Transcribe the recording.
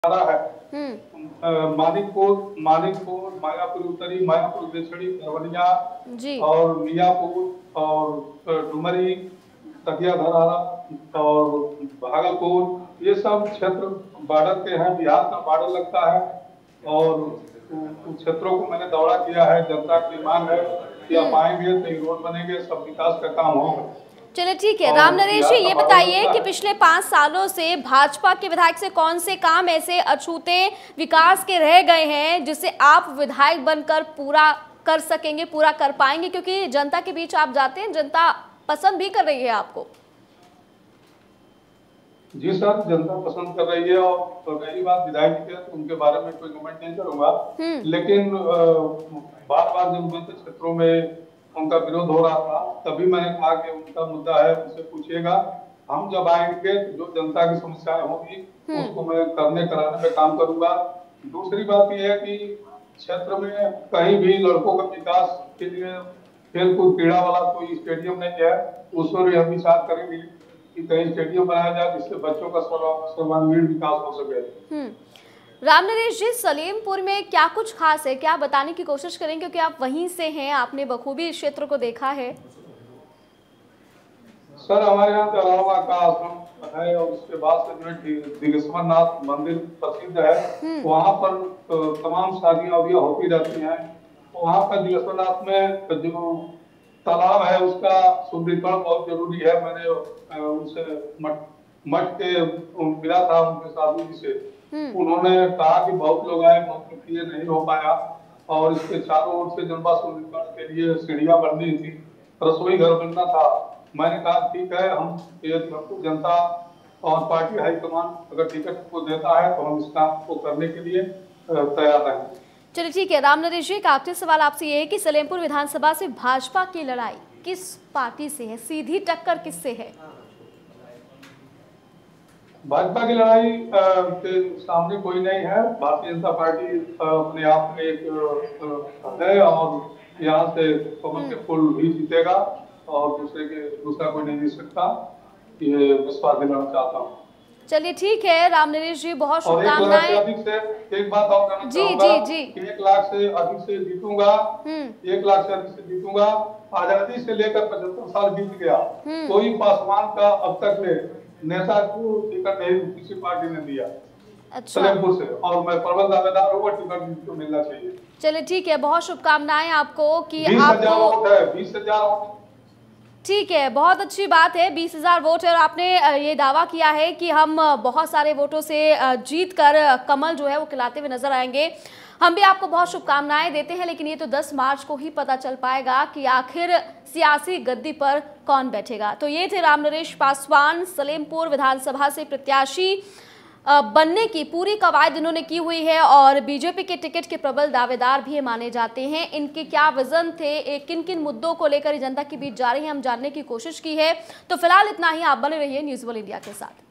है। मानिकपुर, मायापुर उत्तरी, मायापुर दक्षिणी, करवलिया जी और मियापुर और डुमरी, तकिया धरारा और भागलपुर, ये सब क्षेत्र बॉर्डर के हैं। बिहार का बॉर्डर लगता है और उन क्षेत्रों को मैंने दौरा किया है। जनता की मांग है कि आप आएंगे तो ये रोड बनेंगे, सब विकास का काम होगा। चलिए ठीक है। राम नरेश जी, ये बताइए कि पिछले 5 सालों से भाजपा के विधायक से कौन से काम ऐसे अछूते विकास के रह गए हैं जिसे आप विधायक बनकर पूरा कर सकेंगे, पूरा कर पाएंगे, क्योंकि जनता के बीच आप जाते हैं, जनता पसंद भी कर रही है आपको। जी सर, जनता पसंद कर रही है। और तो रही बात विधायक की, तो उनके बारे में कोई कमेंट नहीं करूंगा, लेकिन बार बार जब उनके क्षेत्रों में उनका विरोध हो रहा था, तभी मैंने कहा कि उनका मुद्दा है, उनसे पूछिएगा। हम जब आएंगे तो जो जनता की समस्याएं होंगी उसको मैं करने कराने में काम करूंगा। दूसरी बात यह है कि क्षेत्र में कहीं भी लड़कों का विकास के लिए खेलकूद क्रीड़ा वाला कोई स्टेडियम नहीं है, उस पर भी हम विचार करेंगे कि कहीं स्टेडियम बनाया जाए जिससे बच्चों का सर्वांगीण विकास हो सके। राम नरेश जी, सलेमपुर में क्या कुछ खास है, क्या बताने की कोशिश करें, क्योंकि आप वहीं से हैं, आपने बखूबी इस क्षेत्र को देखा है। सर, हमारे यहाँ जलावा का आश्रम है और उसके बाद से जो दिगेश्वर नाथ मंदिर प्रसिद्ध है, वहाँ पर तमाम शादियां वादियां होती रहती हैं। वहाँ पर दिगेश्वर नाथ में जो तालाब है उसका सुंदरीकरण बहुत जरूरी है। मैंने उनसे मठ के मिला था, उनके साधु जी से। उन्होंने कहा कि बहुत लोग आए, बहुत ये नहीं हो पाया और इसके चारों ओर से जनता सुंदरीकरण के लिए सीढ़ियां बननी थी, रसोई घर बनना था। मैंने कहा ठीक है, हम हमको जनता और पार्टी हाईकमान अगर टिकट को देता है तो हम इस काम को करने के लिए तैयार रहेंगे। चलिए ठीक है। राम नरेश जी, एक आखिरी सवाल आपसे ये है कि सलेमपुर विधानसभा से भाजपा की लड़ाई किस पार्टी से है, सीधी टक्कर किससे है? भाजपा की लड़ाई के सामने कोई नहीं है। भारतीय जनता पार्टी अपने आप में एक है और यहाँ से कमल के फूल भी जीतेगा और दूसरा कोई नहीं जीत सकता। ये विश्वास दिलाना चाहता हूँ। चलिए ठीक है राम नरेश जी, बहुत शुभकामनाएं। एक बात और कहना चाहूंगा कि 1 लाख से अधिक से जीतूंगा, 1 लाख से अधिक से जीतूंगा। आजादी से लेकर 75 साल बीत गया, कोई पासवान का अब तक नेता को टिकट नहीं किसी पार्टी ने दिया। अच्छा। सलेमपुर से, और मैं प्रबल दावेदार हूँ, टिकट तो मिलना चाहिए। चलिए ठीक है, बहुत शुभकामनाएं आपको कि 20,000 वोट है, 20,000 वोट। ठीक है, बहुत अच्छी बात है। 20,000 वोट है और आपने ये दावा किया है कि हम बहुत सारे वोटों से जीत कर कमल जो है वो खिलाते हुए नजर आएंगे। हम भी आपको बहुत शुभकामनाएं देते हैं, लेकिन ये तो 10 मार्च को ही पता चल पाएगा कि आखिर सियासी गद्दी पर कौन बैठेगा। तो ये थे राम नरेश पासवान, सलेमपुर विधानसभा से प्रत्याशी बनने की पूरी कवायद इन्होंने की हुई है और बीजेपी के टिकट के प्रबल दावेदार भी माने जाते हैं। इनके क्या विजन थे, किन किन मुद्दों को लेकर जनता के बीच जा रही हैं, हम जानने की कोशिश की है। तो फिलहाल इतना ही। आप बने रहिए न्यूज़ वर्ल्ड इंडिया के साथ।